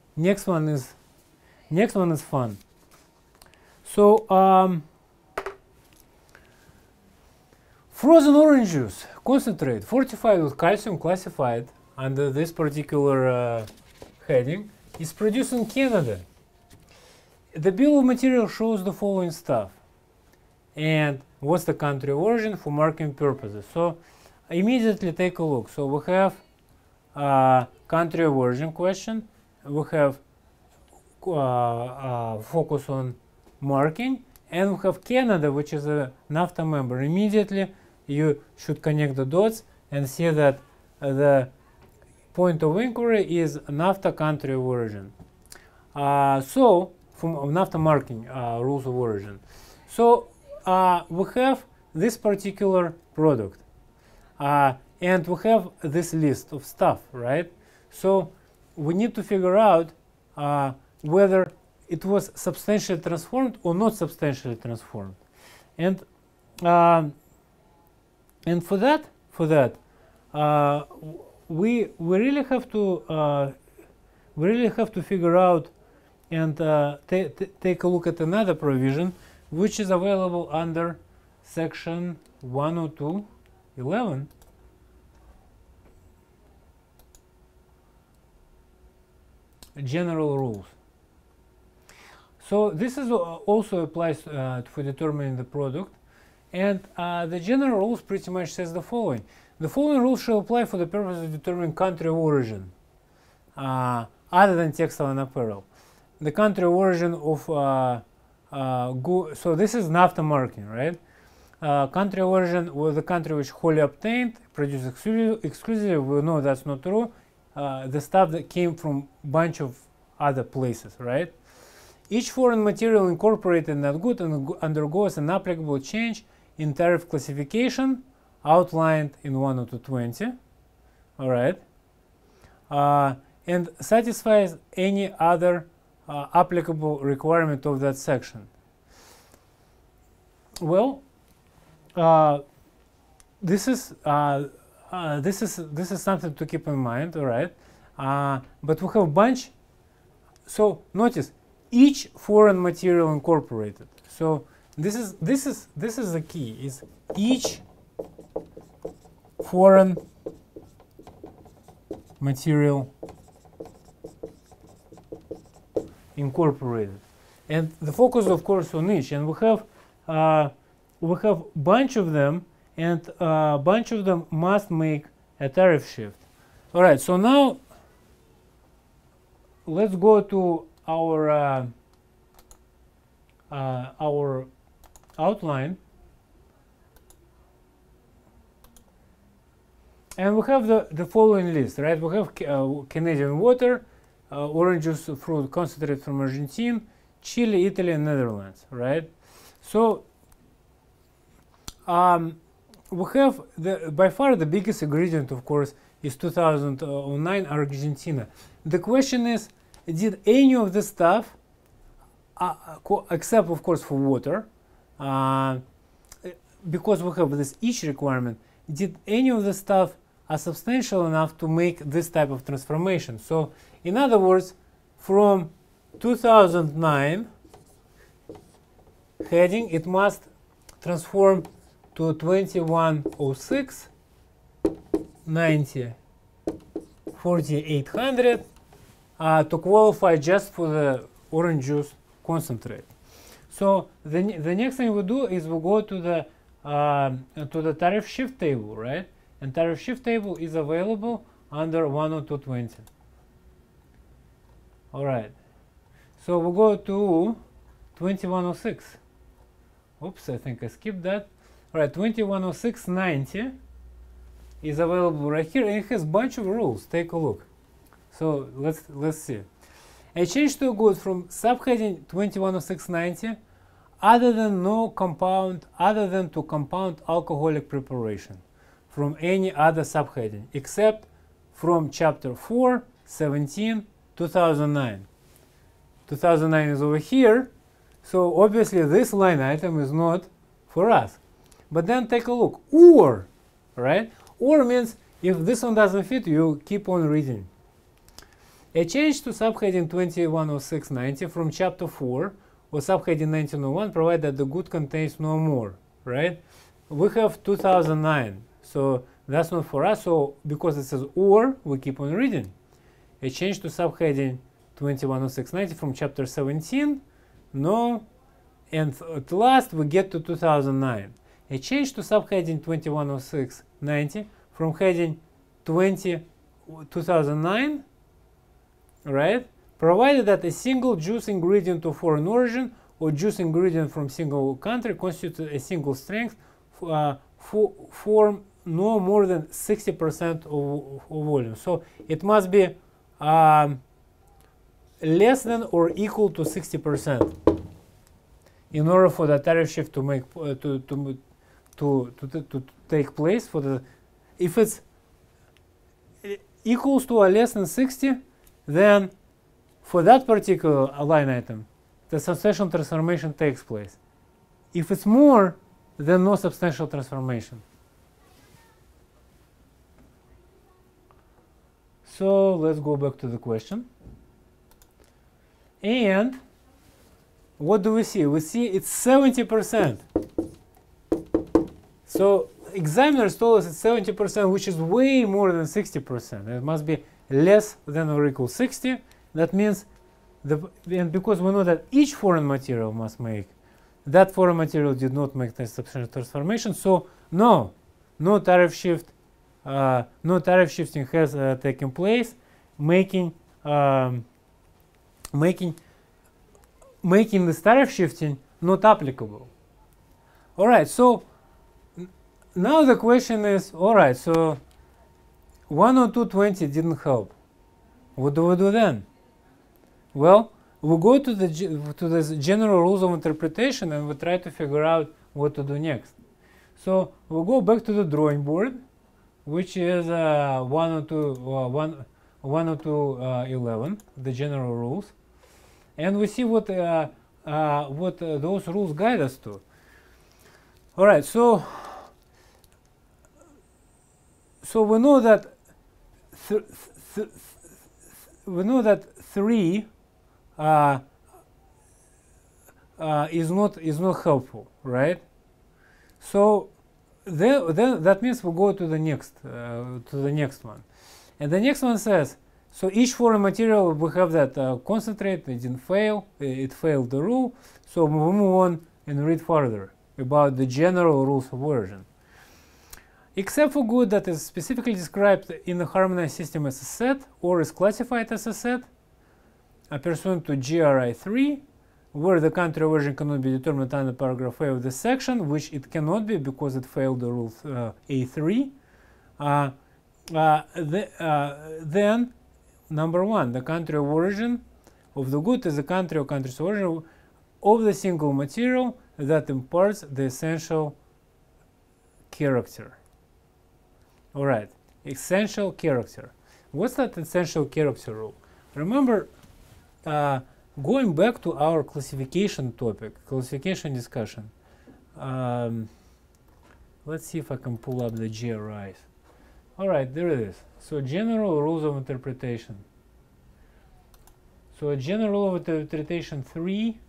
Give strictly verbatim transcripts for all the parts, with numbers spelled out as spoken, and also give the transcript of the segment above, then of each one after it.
next one is next one is fun. So um, frozen orange juice concentrate fortified with calcium classified under this particular uh, heading is produced in Canada. The bill of material shows the following stuff. And what's the country of origin for marking purposes? So immediately take a look. So we have uh, country of origin question. We have uh, uh, focus on marking. And we have Canada, which is a NAFTA member. Immediately you should connect the dots and see that uh, the point of inquiry is NAFTA country of origin. Uh, so, from NAFTA marking uh, rules of origin. So, uh, we have this particular product. Uh, and we have this list of stuff, right? So, we need to figure out uh, whether it was substantially transformed or not substantially transformed. And, um, and for that, for that, uh, we we really have to uh, we really have to figure out and uh, take a look at another provision which is available under section one oh two point eleven. General rules. So this is uh, also applies uh, for determining the product, and uh, the general rules pretty much says the following. The following rules shall apply for the purpose of determining country of origin, uh, other than textile and apparel. The country of origin of, uh, uh, go so this is NAFTA marking, right? Uh, country of origin was the country which wholly obtained, produced exclu exclusively, we know that's not true, uh, the stuff that came from a bunch of other places, right? Each foreign material incorporated in that good and undergoes an applicable change in tariff classification, outlined in one oh two twenty, all right, uh, and satisfies any other uh, applicable requirement of that section. Well, uh, this is uh, uh, this is this is something to keep in mind, all right. Uh, but we have a bunch. So notice each foreign material incorporated. So this is this is this is the key. Is each foreign material incorporated, and the focus, of course, on each. And we have uh, we have bunch of them, and a uh, bunch of them must make a tariff shift. All right. So now let's go to our uh, uh, our outline. And we have the, the following list, right? We have uh, Canadian water, uh, orange juice fruit concentrate from Argentina, Chile, Italy, and Netherlands, right? So um, we have the, by far the biggest ingredient, of course, is two thousand nine Argentina. The question is, did any of the stuff, uh, except of course for water, uh, because we have this each requirement, did any of the stuff are substantial enough to make this type of transformation? So, in other words, from two thousand nine heading, it must transform to twenty-one oh six, ninety, forty-eight hundred uh, to qualify just for the orange juice concentrate. So, the, the next thing we do is we go to the uh, to the tariff shift table, right? And tariff shift table is available under one oh two twenty. All right. So we go to twenty-one oh six. Oops, I think I skipped that. All right, twenty-one oh six ninety is available right here, and it has a bunch of rules. Take a look. So let's let's see. A change to a good from subheading twenty-one oh six ninety, other than no compound, other than to compound alcoholic preparation, from any other subheading, except from chapter four, seventeen, two thousand nine. two thousand nine is over here, so obviously this line item is not for us. But then take a look, or, right? Or means if this one doesn't fit, you keep on reading. A change to subheading twenty-one oh six ninety from chapter four or subheading nineteen oh one provided that the good contains no more, right? We have two thousand nine, so that's not for us. So because it says or, we keep on reading. A change to subheading twenty-one oh six ninety from chapter seventeen, no, and at last we get to two thousand nine. A change to subheading twenty-one oh six ninety from heading twenty two thousand nine, right, provided that a single juice ingredient of foreign origin or juice ingredient from single country constitutes a single strength uh, for, form no more than sixty percent of, of volume. So it must be um, less than or equal to sixty percent in order for the tariff shift to make uh, to, to, to, to, to, to take place. For the if it's equals to or less than sixty, then for that particular line item, the substantial transformation takes place. If it's more, then no substantial transformation. So let's go back to the question. And what do we see? We see it's seventy percent. So examiners told us it's seventy percent, which is way more than sixty percent. It must be less than or equal sixty. That means, the, and because we know that each foreign material must make, that foreign material did not make the substantial transformation. So no, no tariff shift, uh, no tariff shifting has uh, taken place, making um, making making this tariff shifting not applicable. All right. So now the question is, all right, so one oh two twenty didn't help. What do we do then? Well, we go to the to the general rules of interpretation and we try to figure out what to do next. So we'll go back to the drawing board, which is uh, one oh two, uh, one, one oh two uh, eleven, the general rules, and we see what uh, uh, what uh, those rules guide us to. All right, so. So we know that th th th we know that three uh, uh, is not is not helpful, right? So then, then that means we go to the next uh, to the next one, and the next one says, so each foreign material we have that uh, concentrate, it didn't fail, it failed the rule. So we move on and read further about the general rules of origin. Except for good that is specifically described in the harmonized system as a set or is classified as a set, uh, pursuant to G R I three, where the country of origin cannot be determined under paragraph A of this section, which it cannot be because it failed the rule uh, A three, uh, uh, the, uh, then, number one, the country of origin of the good is the country or countries of origin of the single material that imparts the essential character. All right, essential character. What's that essential character rule? Remember, uh, going back to our classification topic, classification discussion. Um, let's see if I can pull up the G R Is. All right, there it is. So general rules of interpretation. So a general rule of interpretation three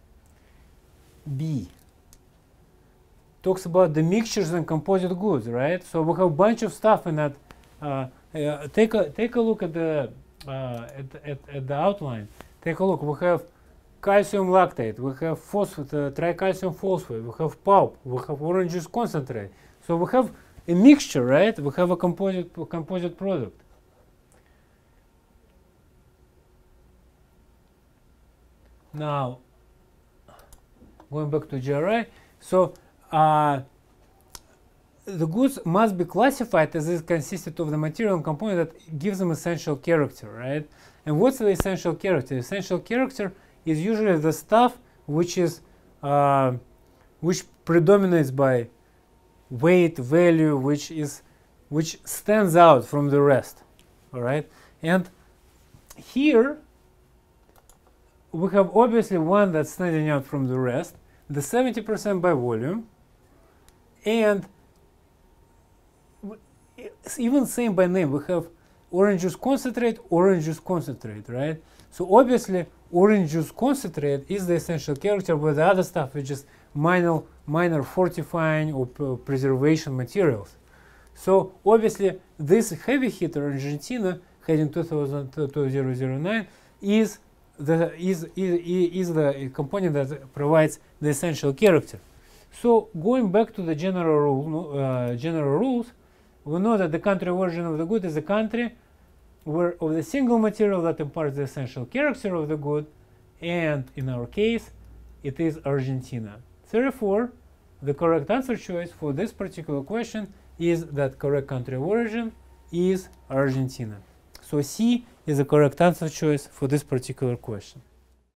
B. Talks about the mixtures and composite goods, right? So we have a bunch of stuff in that. Uh, uh, take a take a look at the uh, at, at, at the outline. Take a look. We have calcium lactate. We have phosphate, uh, tricalcium phosphate. We have pulp. We have orange juice concentrate. So we have a mixture, right? We have a composite composite product. Now, going back to G R I, so. Uh, the goods must be classified as it consisted of the material and component that gives them essential character, right? And what's the essential character? Essential character is usually the stuff which is uh, which predominates by weight, value, which is which stands out from the rest, all right? And here we have obviously one that's standing out from the rest, the seventy percent by volume. And even same by name, we have orange juice concentrate, orange juice concentrate, right? So obviously, orange juice concentrate is the essential character, but the other stuff is just minor, minor fortifying or preservation materials. So obviously, this heavy hitter Argentina heading two thousand nine is the is, is is the component that provides the essential character. So going back to the general rule, uh, general rules, we know that the country origin of the good is a country where of the single material that imparts the essential character of the good, and in our case, it is Argentina. Therefore, the correct answer choice for this particular question is that correct country of origin is Argentina. So C is the correct answer choice for this particular question.